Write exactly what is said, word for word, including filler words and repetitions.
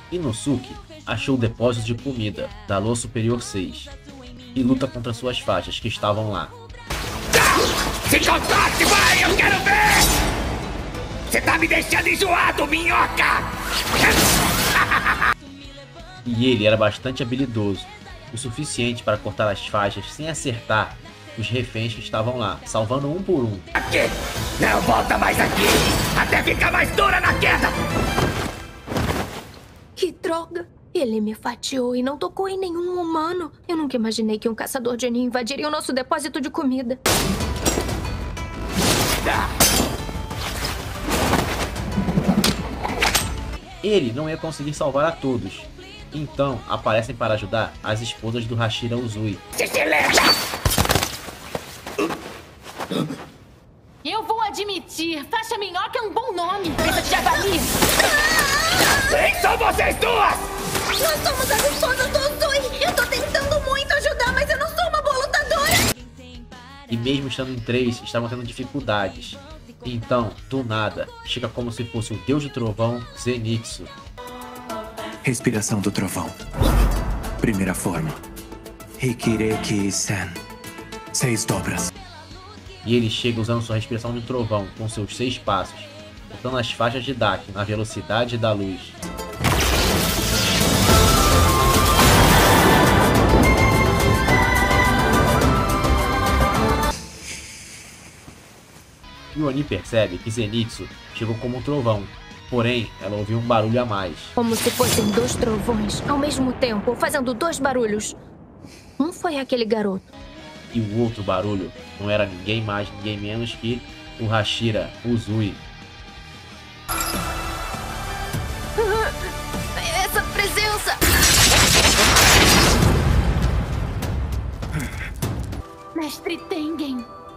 Inosuke achou o depósito de comida da Lua Superior seis e luta contra suas faixas que estavam lá. Se contaste, vai! Eu quero ver! Você tá me deixando enjoado, minhoca! E ele era bastante habilidoso, o suficiente para cortar as faixas sem acertar os reféns que estavam lá, salvando um por um. Aqui! Não volta mais aqui! Até ficar mais dura na queda! Que droga! Ele me fatiou e não tocou em nenhum humano. Eu nunca imaginei que um caçador de Oni invadiria o nosso depósito de comida. Ele não ia conseguir salvar a todos. Então, aparecem para ajudar as esposas do Hashira Uzui. Eu vou admitir, Faixa Minhoca é um bom nome. Pensa de javali. Quem são vocês duas? Nós somos as esposas do Uzui! Eu tô tentando muito ajudar, mas eu não sou uma boa lutadora! E mesmo estando em três, estavam tendo dificuldades. Então, do nada, chega como se fosse o deus do trovão, Zenitsu. Respiração do trovão. Primeira forma. Hikireki-sen. Seis dobras. E ele chega usando sua respiração de trovão, com seus seis passos, cortando as faixas de Daki na velocidade da luz. E o Oni percebe que Zenitsu chegou como um trovão, porém ela ouviu um barulho a mais. Como se fossem dois trovões, ao mesmo tempo, fazendo dois barulhos. Um foi aquele garoto. E o outro barulho não era ninguém mais, ninguém menos que o Hashira Uzui. Essa presença! Mestre Tengen.